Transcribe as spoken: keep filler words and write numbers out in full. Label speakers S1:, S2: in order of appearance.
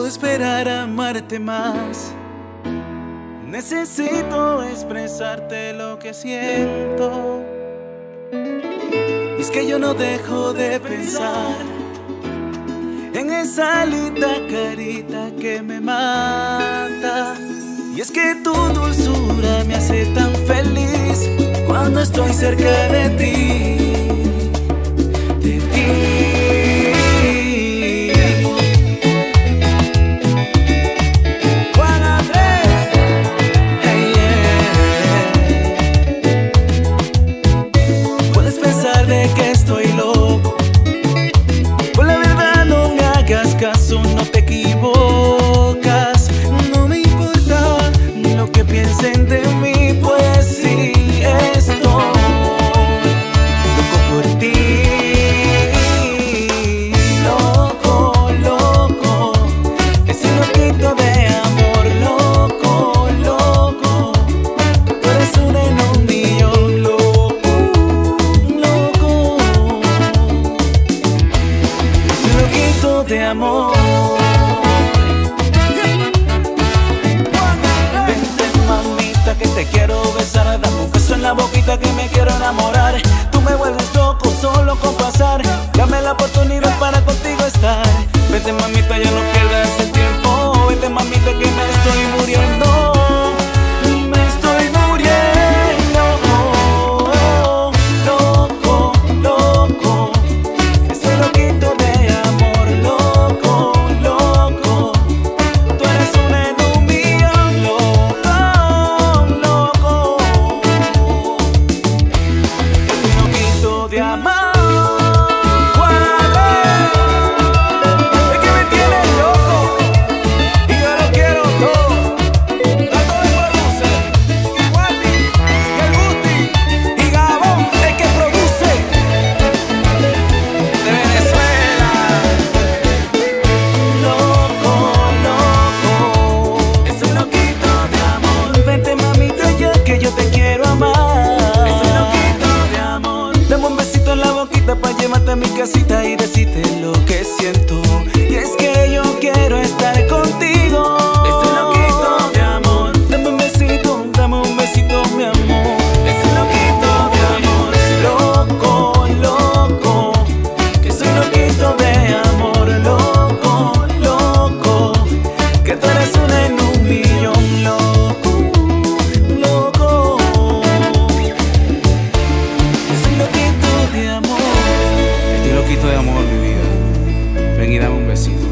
S1: puedo esperar a amarte más. Necesito expresarte lo que siento. Y es que yo no dejo de pensar en esa linda carita que me mata. Y es que tu dulzura me hace tan feliz cuando estoy cerca de ti, de ti. Juan Andrés, hey, yeah. Puedes pensar de que estoy loco, pues la verdad no me hagas caso, no te equivocas. No me importa lo que piensen de mí, pues sí, estoy loco por ti. Loco, loco, ese loquito de amor. Loco, loco, tú eres una en un millón. Loco, loco, ese loquito de amor. Que te quiero besar, dame un beso en la boquita que me quiero enamorar. Tú me vuelves loco solo con pasar, dame la oportunidad para contigo estar. Vete mamita, ya no pierdas el tiempo. Vete mamita que me estoy muriendo. Me estoy muriendo. Loco, loco, ese loquito de amor. Loco, loco, tú eres una en un millón. Loco, de amor. Es que me tienes loco y yo lo quiero todo. A todo el produce, y Waldi, y el Gusti, y Gabón, el que produce de Venezuela. Loco, loco, ese loquito de amor. Vente mamita ya que yo te quiero amar. Dame un besito en la boquita pa' llevarte a mi casita y decirte lo que siento. Y es que yo quiero estar contigo. Ese loquito de amor. Dame un besito, dame un besito, mi amor. Ese loquito de amor. Loco, loco, que soy loquito de amor. Loco, loco, que tú eres una en un millón. Loco, loco, soy loquito de amor. Estoy loquito de amor, mi vida. Ven y dame un besito.